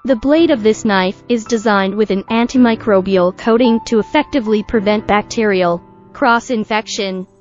The blade of this knife is designed with an antimicrobial coating to effectively prevent bacterial cross-infection.